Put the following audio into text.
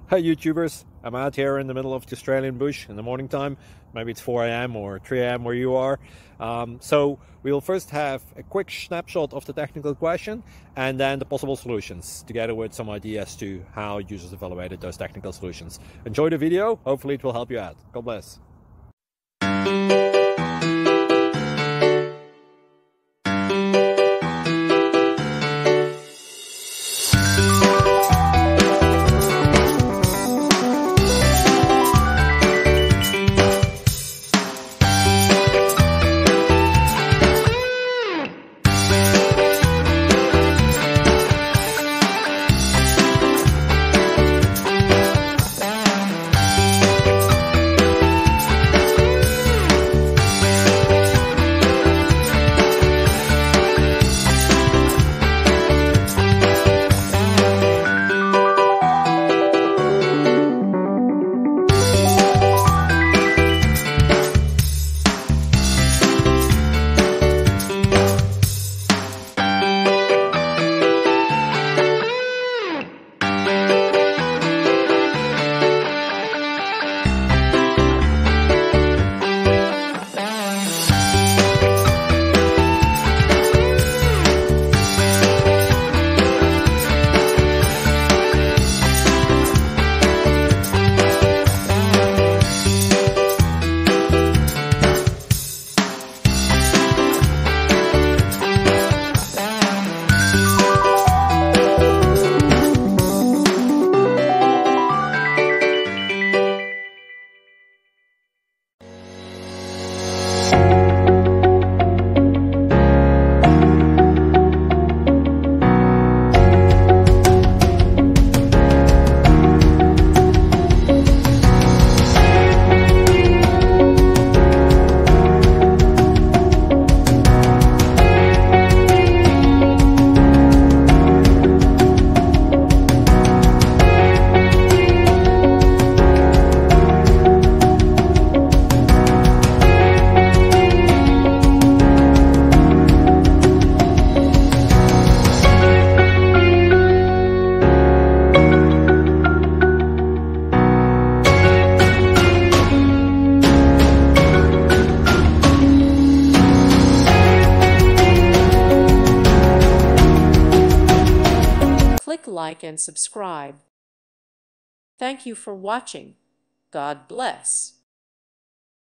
Hi YouTubers, I'm out here in the middle of the Australian bush in the morning time. Maybe it's 4 a.m. or 3 a.m. where you are. So we'll first have a quick snapshot of the technical question and then the possible solutions, together with some ideas to how users evaluated those technical solutions. Enjoy the video, hopefully it will help you out. God bless. Click like and subscribe. Thank you for watching. God bless.